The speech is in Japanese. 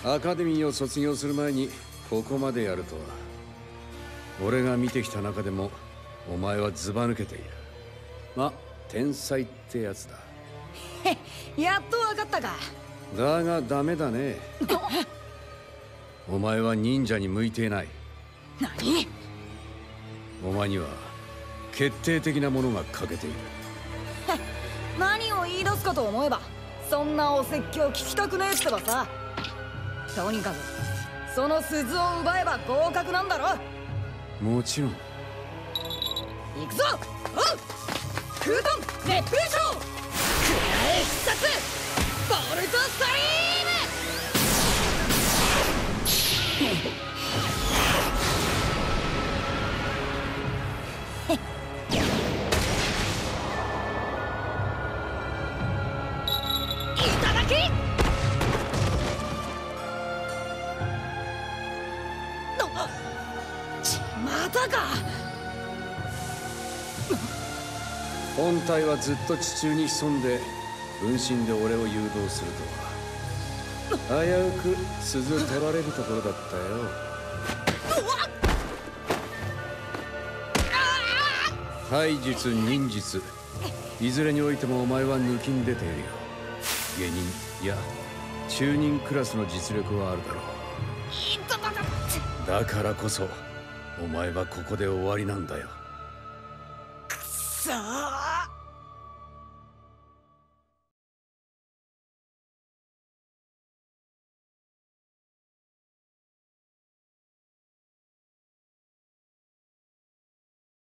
アカデミーを卒業する前にここまでやるとは。俺が見てきた中でもお前はずば抜けている。ま、天才ってやつだ。 やっと分かったか。 だがダメだね。お前は忍者に向いていない。 何？ お前には決定的なものが欠けている。 何を言い出すかと思えば、そんなお説教聞きたくねえってばさ。とにかくその鈴を奪えば合格なんだろ。 もちろん。 行くぞ。おう、空遁熱風潮、くらえ必殺ボルトストリーム。いただき。またか。 本体はずっと地中に潜んで分身で俺を誘導するとは。危うく鈴取られるところだったよ。体術忍術いずれにおいてもお前は抜きん出ているよ。下忍いや中忍クラスの実力はあるだろう。だからこそお前はここで終わりなんだよ。 くそー。